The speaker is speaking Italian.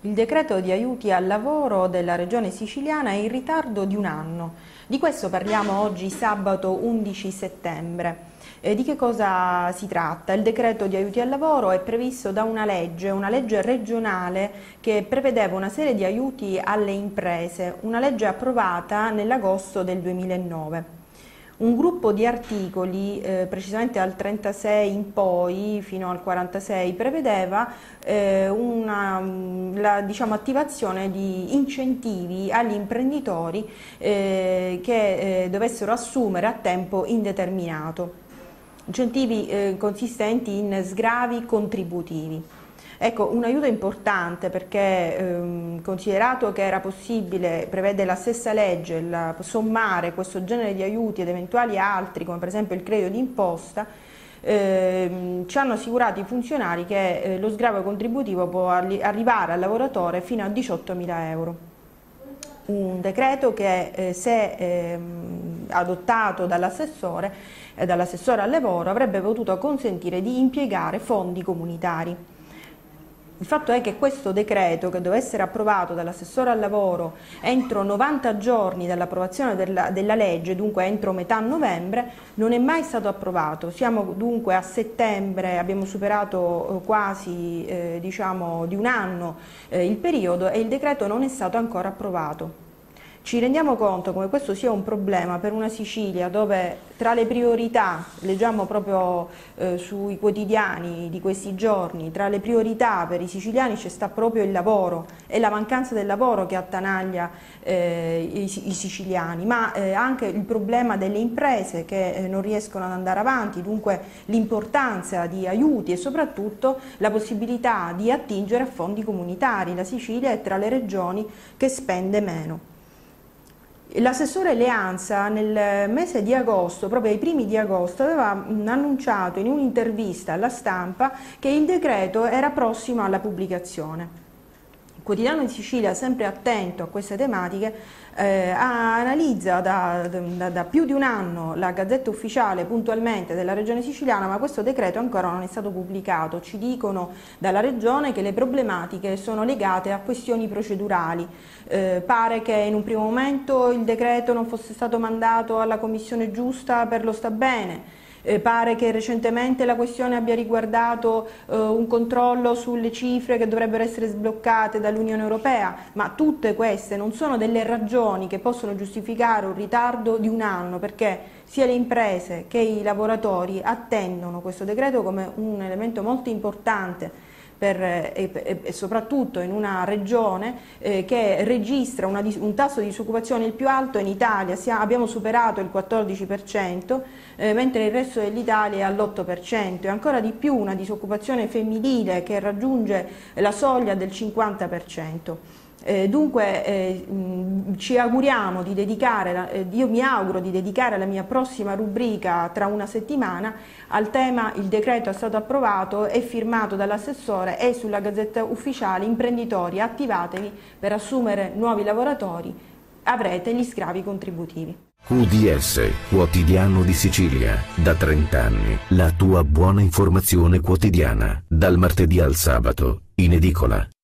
Il decreto di aiuti al lavoro della Regione Siciliana è in ritardo di un anno. Di questo parliamo oggi sabato 11 settembre. Di che cosa si tratta? Il decreto di aiuti al lavoro è previsto da una legge regionale che prevedeva una serie di aiuti alle imprese, una legge approvata nell'agosto del 2009. Un gruppo di articoli, precisamente dal 36 in poi fino al 46, prevedeva attivazione di incentivi agli imprenditori che dovessero assumere a tempo indeterminato, incentivi consistenti in sgravi contributivi. Ecco, un aiuto importante perché considerato che era possibile, prevede la stessa legge, sommare questo genere di aiuti ed eventuali altri, come per esempio il credito d'imposta, ci hanno assicurato i funzionari che lo sgravio contributivo può arrivare al lavoratore fino a 18.000 euro. Un decreto che se adottato dall'assessore al lavoro avrebbe potuto consentire di impiegare fondi comunitari. Il fatto è che questo decreto, che doveva essere approvato dall'assessore al lavoro entro 90 giorni dall'approvazione della legge, dunque entro metà novembre, non è mai stato approvato. Siamo dunque a settembre, abbiamo superato quasi di un anno il periodo e il decreto non è stato ancora approvato. Ci rendiamo conto come questo sia un problema per una Sicilia dove tra le priorità, leggiamo proprio sui quotidiani di questi giorni, tra le priorità per i siciliani c'è sta proprio il lavoro, è la mancanza del lavoro che attanaglia i siciliani, ma anche il problema delle imprese che non riescono ad andare avanti, dunque l'importanza di aiuti e soprattutto la possibilità di attingere a fondi comunitari. La Sicilia è tra le regioni che spende meno. L'assessore Leanza nel mese di agosto, proprio ai primi di agosto, aveva annunciato in un'intervista alla stampa che il decreto era prossimo alla pubblicazione. Il quotidiano di Sicilia, sempre attento a queste tematiche, analizza da più di un anno la Gazzetta Ufficiale puntualmente della Regione Siciliana, ma questo decreto ancora non è stato pubblicato. Ci dicono dalla Regione che le problematiche sono legate a questioni procedurali. Pare che in un primo momento il decreto non fosse stato mandato alla commissione giusta per lo sta bene. Pare che recentemente la questione abbia riguardato un controllo sulle cifre che dovrebbero essere sbloccate dall'Unione Europea, ma tutte queste non sono delle ragioni che possono giustificare un ritardo di un anno, perché sia le imprese che i lavoratori attendono questo decreto come un elemento molto importante e soprattutto in una regione che registra un tasso di disoccupazione il più alto in Italia. Abbiamo superato il 14%, mentre il resto dell'Italia è all'8%, e ancora di più una disoccupazione femminile che raggiunge la soglia del 50%. Dunque ci auguriamo di dedicare, io mi auguro di dedicare la mia prossima rubrica tra una settimana al tema "Il decreto è stato approvato, è firmato dall'assessore e sulla Gazzetta Ufficiale, imprenditori attivatevi per assumere nuovi lavoratori, avrete gli sgravi contributivi". QDS, Quotidiano di Sicilia, da 30 anni, la tua buona informazione quotidiana, dal martedì al sabato, in edicola.